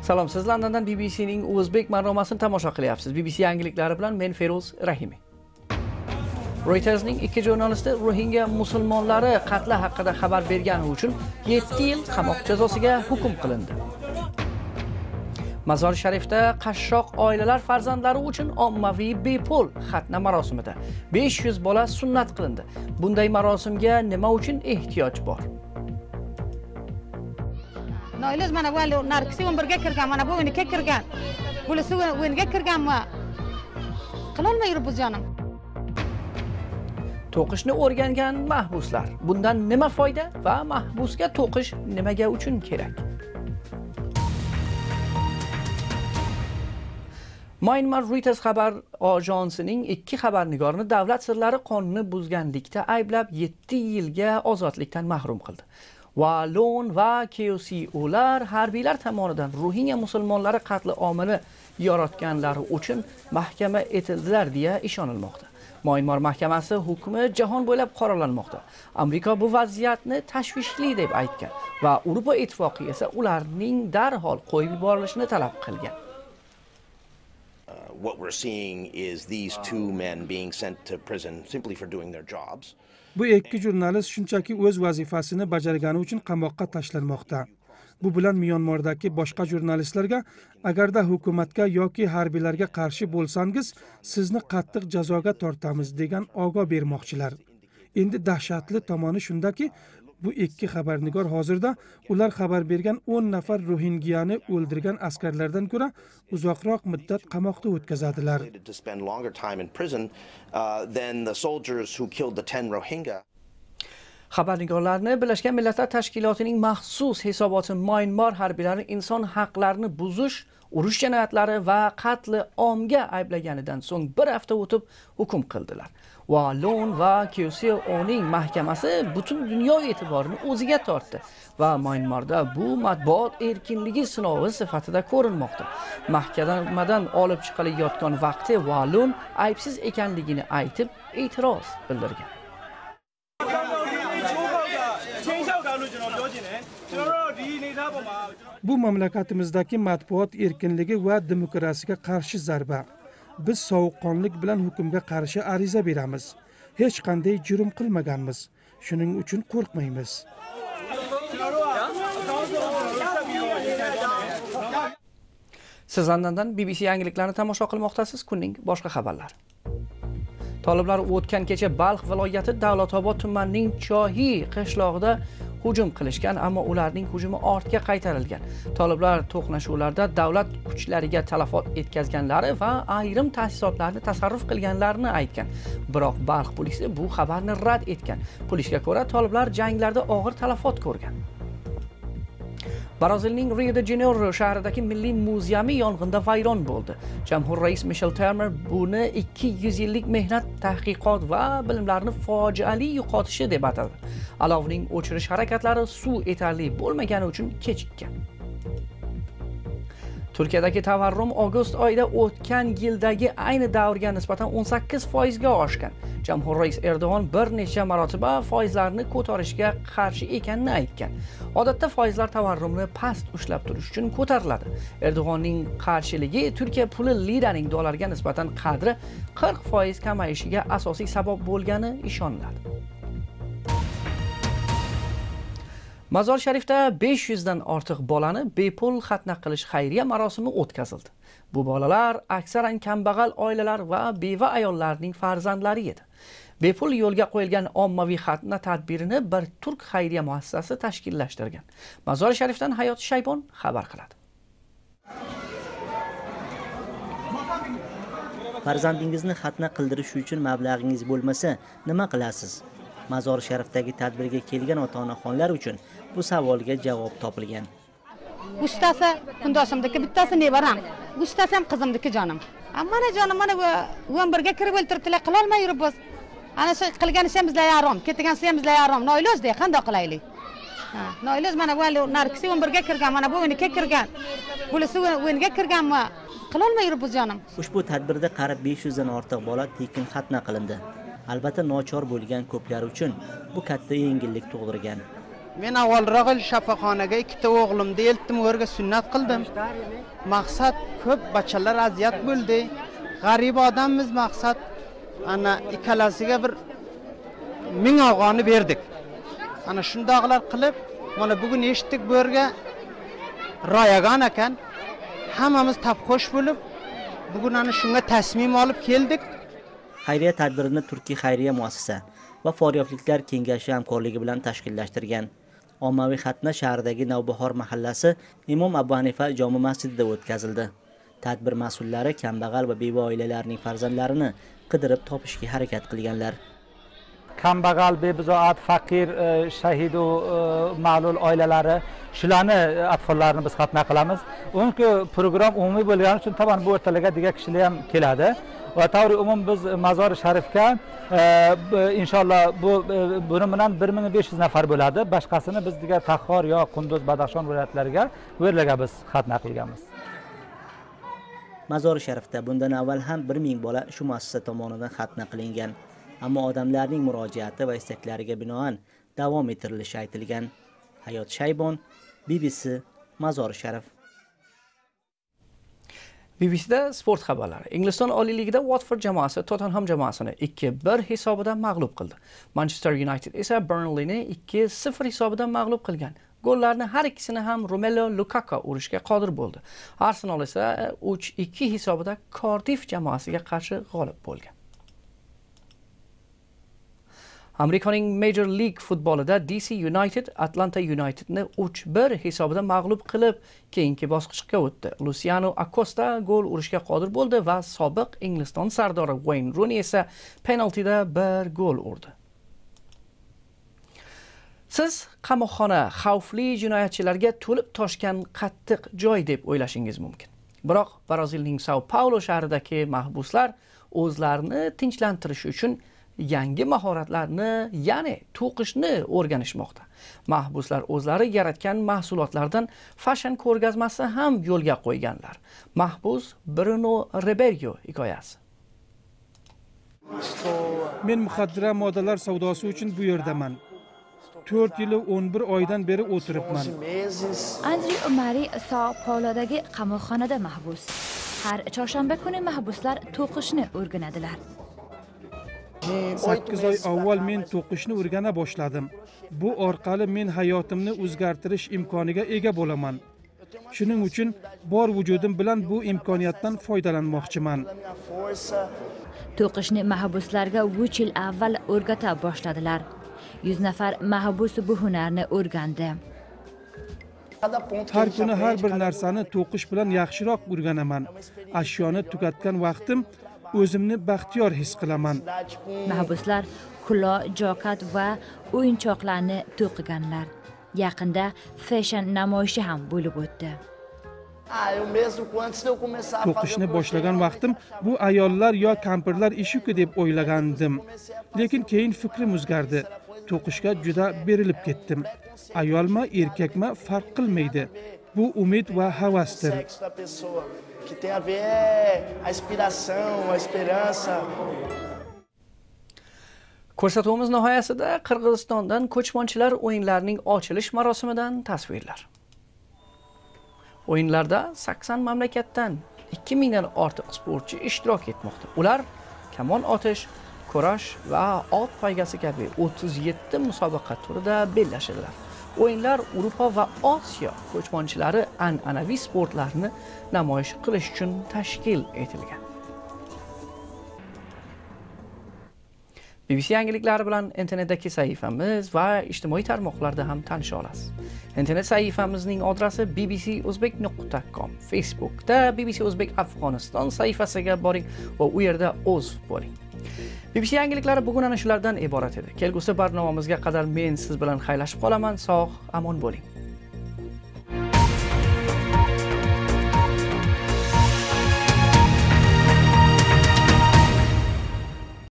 Salom, siz Londondan BBC'ning O'zbek ma'nomasini tomosha qilyapsiz. BBC yangiliklari bilan men Feroz Rahimiy. Reuters'ning 2 jurnalisti Rohingya musulmonlari qatli haqida xabar bergani uchun 7 yil qamoq jazosiga hukm qilindi. Mazor Sharifda qashshoq oilalar farzandlari uchun ommaviy bepul xatna marosimida 500 bola sunnat qilindi. Bunday marosimga nima uchun ehtiyoj bor? Noiloj mana bu narkisi 11 ga kirgan, mana bu o'yinga kirgan. Bulisi o'yinga kirganmi? Qilolmay yuribmiz jonim. To'qishni o'rgangan mahbuslar. Bundan nima foyda va mahbusga to'qish nimaga uchun kerak? Myanmar Reuters xabar ajansining 2 xabarnigorini davlat sirlari qonunini buzganlikda ayblab 7 yilga ozodlikdan mahrum qildi. Wallon va KOCO'lar harbiylar tomonidan Rohingya musulmonlari qatli omili yaratganlari uchun mahkama etildilar deya ishonilmoqda. Myanmar mahkamasi hukmi jahon bo'ylab qoralanmoqda. Amerika bu vaziyatni tashvishli deb aytgan va Yevropa ittifoqi esa ularning darhol qo'yib yuborilishini talab qilgan. What we're seeing is these 2 men being sent to prison simply for doing their jobs. Bu 2 jurnalist shunchaki o'z vazifasini bajargani uchun qamoqqa tashlanmoqda. Bu bilan Myanmardagi boshqa jurnalistlarga agarda hukumatga yoki harbiylarga qarshi bo'lsangiz, sizni qattiq jazoga tortamiz degan ogoh bermoqchilar. Endi dahshatli tomoni shundaki, bu 2 xabarnigor hozirda ular xabar bergan 10 nafar Rohingyani o'ldirgan askarlardan ko'ra uzoqroq muddat qamoqda o'tkazadilar. Xabarnigorlarni Birlashgan Millatlar Tashkilotining maxsus hisoboti Myanmar harbiylari inson haqlarini buzish, urush jinoyatlari va qatli omga ayblaganidan so'ng 1 hafta o'tib hukm qildilar. Wallon va KOCO'ning mahkamasi butun dunyo e'tiborini o'ziga tortdi va Myanmarda bu matbuot erkinligi sinovi sifatida ko'rilmoqda. Mahkamadan olib chiqilayotgan vaqtda Wallon aybsiz ekanligini aytib, e'tiroz bildirgan. Bu mamlakatimizdagi matbuot erkinligi va demokrasiyaga qarshi zarba. Biz sovuqqonlik bilan hukmga qarshi ariza beramiz. Hech qanday jurm qilmaganmiz. Shuning uchun qo'rqmaymiz. Siz Londondan BBC yangiliklarini tomosha qilmoqdasiz. Kunning boshqa xabarlari. Toliblar o'tgan kecha Balx viloyati Davlatobod tumanining Chohiy qishlog'ida hujum qilishgan, ammo ularning hujumi ortga qaytarilgan. Toliblar to'qnashuvlarda davlat kuchlariga talafot yetkazganlari va ayrim ta'sisotlarni tasarruf qilganlarini aytgan. Biroq Balx polisi bu xabarni rad etgan. Polisga ko'ra, toliblar janglarda og'ir talafot ko'rgan. Brazilning Rio de Janeiro shahridagi milliy muzeumi yong'inda vayron bo'ldi. Jamhur rais Michel Temer buni 200 yillik mehnat, tahqiqot va bilimlarni fojiali yo'qotishi deb atadi. Alovning o'chirish harakatlari suv yetarli bo'lmagani uchun kechikkan. Turkiyadagi tavarrum avgust oyida o'tgan yildagi ayni davrga nisbatan 18% ga oshgan. Jamhur rais Erdo'g'on bir necha marotaba foizlarni ko'tarishga qarshi ekanini aytgan. Odatda foizlar tavarrumni past ushlab turish uchun ko'tariladi. Erdo'g'onning qarshiligi Turkiya puli liraning dollarga nisbatan qadri 40% kamayishiga asosiy sabab bo'lgani ishoniladi. Mazor Sharifda 500 dan ortiq bolani bepul xatna qilish xayriya marosimi o'tkazildi. Bu bolalar aksaran kambag'al oilalar va beva ayollarning farzandlari edi. Bepul yo'lga qo'yilgan ommaviy xatna tadbirini bir turk xayriya muassasasi tashkillashtirgan. Mazor Sharifdan Hayot Shaybon xabar qiladi. Farzandingizni xatna qildirish uchun mablag'ingiz bo'lmasa, nima qilasiz? Mazor Sharifdagi tadbirga kelgan ota-onaxonlar uchun bu savolga javob topilgan. Uchtasi kundoshimdiki, bittasi nevaram. Uchtasi ham qizimdiki jonim. Mana jonim, mana 11 ga kirib o'ltiribdilar, qila olmay yuribmiz. Ana shu qilgan ishim bizlar yarom, ketgan ishim bizlar yarom. Noiloj de, qanday qilaylik? Noiloj mana bu narkisi 11 ga kirgan, mana bu o'yinga kirgan. Bulisi o'yinga kirganmi? Qila olmay yuribmiz jonim. Ushbu tadbirda qarib 500 dan ortiq bola tekin xatna qilindi. Albatta nochor bo'lgan ko'plar uchun bu katta yengillik tug'dirgan. Men avvalroq shafaxonaga ikkita o'g'limni eltdim, o'rga sunnat qildim. Maqsad ko'p bachchalar aziyat bo'ldi. G'arib odammiz, maqsad ana ikkalasiga bir 1000 afg'onni berdik. Ana shundoqlar qilib, mana bugun eshitdik bu yerga royagan ekan. Hammamiz tapxo'sh bo'lib, bugun ana shunga tasmim olib keldik. Xayriya tadbirini Turkiy xayriya muassasa va Foriyofliklar kengashi hamkorligi bilan tashkillashtirgan. Ommaviy xatna shahridagi Navbahor mahallasi Imom Abu Hanifa jome masjidida o'tkazildi. Tadbir mas'ullari kambag'al va beva oilalarning farzandlarini qidirib topishga harakat qilganlar. Kambag'al, bebizoat, faqir, shahid va ma'lul oilalari shularni atfollarini biz xatna qilamiz. Unki program umumiy bo'lgani uchun taban bu o'rtalarga degan kishilar ham keladi. Va tavri umum biz Mazor Sharifga inshaalloh buni bilan 1500 nafar bo'ladi. Boshqasini biz degan Taxor yo Qunduz, Badaxshon viloyatlariga o'rlarga biz xatna qilganmiz. Mazor Sharifda bundan avval ham 1000 bola shu muassasa tomonidan xatna qilingan. Ammo odamlarning murojaati va istaklariga binoan davom ettirilishi aytilgan. Hayot Shaybon, BBC, Mazor Sharif. BBCda sport xabarlari. Ingliziston Oliy Ligida Watford jamoasi Tottenham jamoasini 2-1 hisobida mag'lub qildi. Manchester United esa Burnleyni 2-0 hisobida mag'lub qilgan. Gollarni har ikkisini ham Romelu Lukaku urishga qodir bo'ldi. Arsenal esa 3-2 hisobida Cardiff jamoasiga qarshi g'olib bo'lgan. Amerikaning Major League futbolida DC United Atlanta Unitedni 3-1 hisobida mag'lub qilib, keyingi bosqichga o'tdi. Luciano Acosta gol urishga qodir bo'ldi va sobiq Ingliziston sardori Wayne Rooney esa penaltida 1 gol urdi. Siz qamoqxona xavfli jinoyatchilarga to'lib toshgan qattiq joy deb o'ylashingiz mumkin. Biroq Brazilning Sao Paulo shahridagi mahbuslar o'zlarini tinchlantirish uchun yangi mahoratlarni, ya'ni to'qishni o'rganishmoqda. Mahbuslar o'zlari yaratgan mahsulotlardan fashion ko'rgazmasi ham yo'lga qo'yganlar. Mahbus Bruno Ribeiro hikoyasi. Men muxaddira moddalar savdosi uchun bu yerdaman. 4 yil 11 oydan beri o'tiribman. Andri Umari Sao Paulodagi qamoqxonada mahbus. Har chorshanba kuni mahbuslar to'qishni o'rganadilar. 8 oy avval men to'qishni o'rgana boshladim. Bu orqali men hayotimni o'zgartirish imkoniga ega bo'laman. Shuning uchun bor vujudim bilan bu imkoniyatdan foydalanmoqchiman. To'qishni mahbuslarga 3 yil avval o'rgata boshladilar. 100 nafar mahbus bu hunarni o'rgandi. Har kuni har bir narsani to'qish bilan yaxshiroq o'rganaman. Ashyoni tugatgan vaqtim o'zimni baxtiyor his qilaman. Mahbuslar kulo, jokat va o'yinchoqlarni to'qiganlar. Yaqinda fashion namoyishi ham bo'lib o'tdi. To'qishni boshlagan vaqtim bu ayollar yo kampirlar ishi-ku deb o'ylagandim. Lekin keyin fikrim o'zgardi. To'qishga juda berilib ketdim. Ayolma, erkakma farq qilmaydi. Bu umid va havasdir. Que tem a ver a inspiração, a esperança. Ko'rsatuvimiz nihoyasida Qirg'izistondan ko'chmonchilar o'yinlarining ochilish marosimidan tasvirlar. O'yinlarda 80 mamlakatdan 2000 dan ortiq sportchi ishtirok etmoqda. Ular kamon otish, kurash va ot poygasi kabi 37 musobaqa turida bellashadilar. O'yinlar Yevropa va Osiyo ko'chmonchilari an'anaviy sportlarni namoyish qilish uchun tashkil etilgan. BBC yangiliklari bilan internetdagi sahifamiz va ijtimoiy tarmoqlarda ham tanisha olasiz. Internet sahifamizning adresi bbcozbek.com. Facebookda BBC O'zbek Afg'oniston sahifasiga boring va u yerda o'z bo'ling. BBC yangiliklari bugun ana shulardan iborat edi. Kelgusi barnomamizga qadar men siz bilan xayrlashib qolaman. Sog', amon bo'ling.